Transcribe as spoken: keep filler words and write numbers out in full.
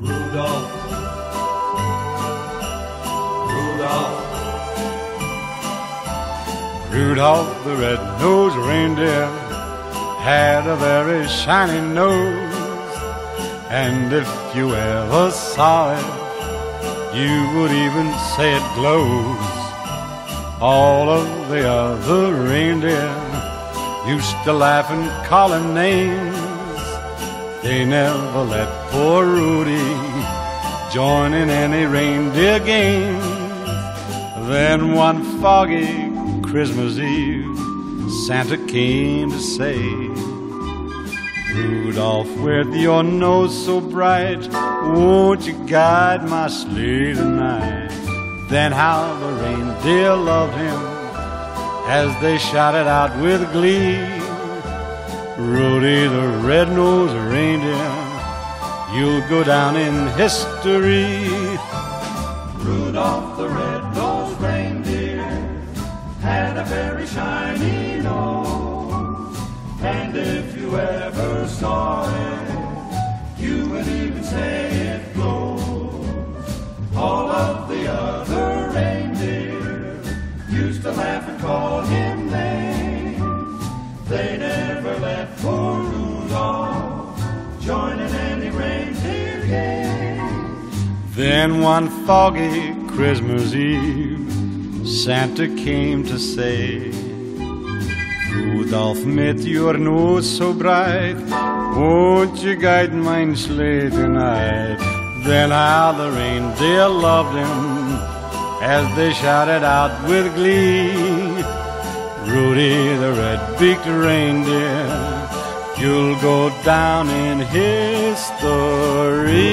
Rudolph, Rudolph, Rudolph the red-nosed reindeer had a very shiny nose, and if you ever saw it, you would even say it glows. All of the other reindeer used to laugh and call him names. They never let poor Rudy join in any reindeer games. Then one foggy Christmas Eve, Santa came to say, Rudolph, with your nose so bright, won't you guide my sleigh tonight? Then how the reindeer loved him as they shouted out with glee, Rudy the red-nosed reindeer, you'll go down in history. Rudolph the red-nosed reindeer had a very shiny nose, and if you ever saw it, you would even say it glows. All of the other reindeer used to laugh and call him names. They never let poor Rudolph join in any reindeer game. Then one foggy Christmas Eve, Santa came to say, Rudolph, mit your nose so bright, won't you guide my sleigh tonight? Then how the reindeer loved him as they shouted out with glee, Rudy the red-beaked reindeer, you'll go down in history.